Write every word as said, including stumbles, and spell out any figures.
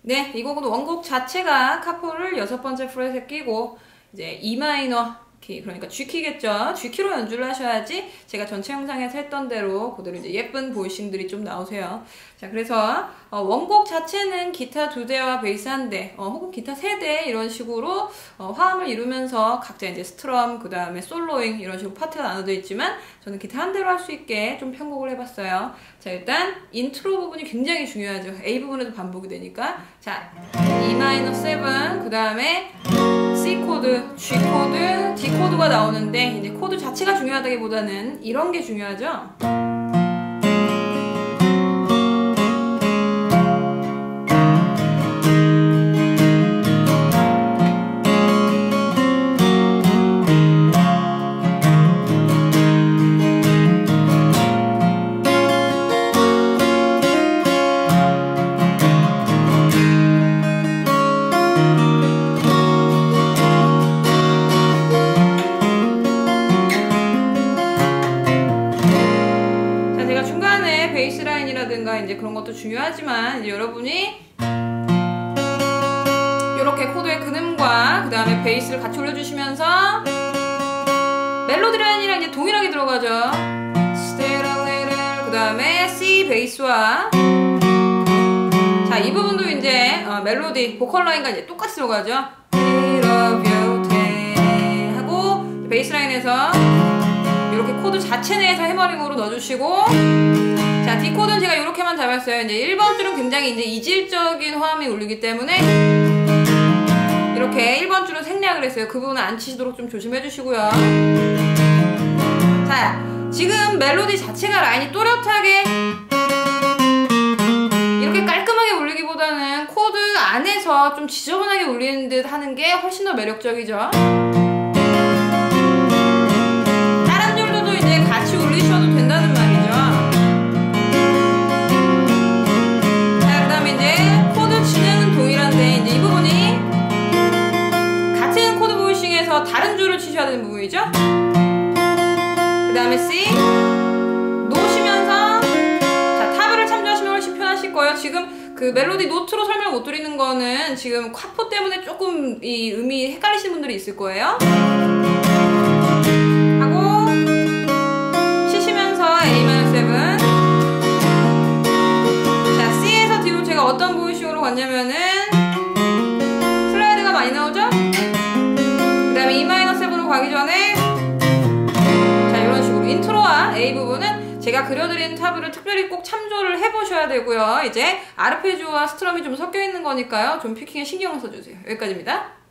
네, 이 곡은 원곡 자체가 카포를 여섯 번째 프렛에 끼고 이제 E 마이너 키, 그러니까 G키겠죠. G키로 연주를 하셔야지 제가 전체 영상에서 했던 대로 그대로 이제 예쁜 보이싱들이 좀 나오세요. 자, 그래서 어, 원곡 자체는 기타 두 대와 베이스 한 대, 어, 혹은 기타 세 대 이런 식으로 어, 화음을 이루면서 각자 이제 스트럼, 그 다음에 솔로잉 이런 식으로 파트가 나눠져 있지만 저는 기타 한 대로 할 수 있게 좀 편곡을 해봤어요. 자, 일단 인트로 부분이 굉장히 중요하죠. A 부분에도 반복이 되니까. 자, E 마이너 칠, 그 다음에 C 코드, G 코드, D 코드가 나오는데 이제 코드 자체가 중요하다기보다는 이런 게 중요하죠. 베이스라인이라든가 이제 그런 것도 중요하지만 이제 여러분이 이렇게 코드의 근음과 그 다음에 베이스를 같이 올려주시면서 멜로디 라인이랑 이제 동일하게 들어가죠. 그 다음에 C 베이스와 자, 이 부분도 이제 어, 멜로디 보컬 라인과 이제 똑같이 들어가죠. 하고 베이스 라인에서 이렇게 코드 자체 내에서 해머링으로 넣어주시고 자, D 코드는 제가 이렇게만 잡았어요. 이제 일 번 줄은 굉장히 이제 이질적인 화음이 울리기 때문에 이렇게 일 번 줄은 생략을 했어요. 그 부분은 안 치시도록 좀 조심해 주시고요. 자, 지금 멜로디 자체가 라인이 또렷하게 이렇게 깔끔하게 울리기보다는 코드 안에서 좀 지저분하게 울리는 듯 하는 게 훨씬 더 매력적이죠. 다른 줄도 이제 같이 울리셔도 된다는 말이죠. 다른 줄을 치셔야 되는 부분이죠. 그 다음에 C 놓으시면서 자, 탑을 참조하시면 훨씬 편하실 거예요. 지금 그 멜로디 노트로 설명을 못 드리는 거는 지금 카포 때문에 조금 이 음이 헷갈리시는 분들이 있을 거예요. 하고 치시면서 A 마이너 칠 자, C에서 D로 제가 어떤 보이싱으로 갔냐면은 슬라이드가 많이 나오죠? 그 다음에 E 마이너 칠으로 가기 전에 자, 이런 식으로 인트로와 A 부분은 제가 그려드린 타브를 특별히 꼭 참조를 해보셔야 되고요. 이제 아르페지오와 스트럼이 좀 섞여 있는 거니까요. 좀 피킹에 신경을 써주세요. 여기까지입니다.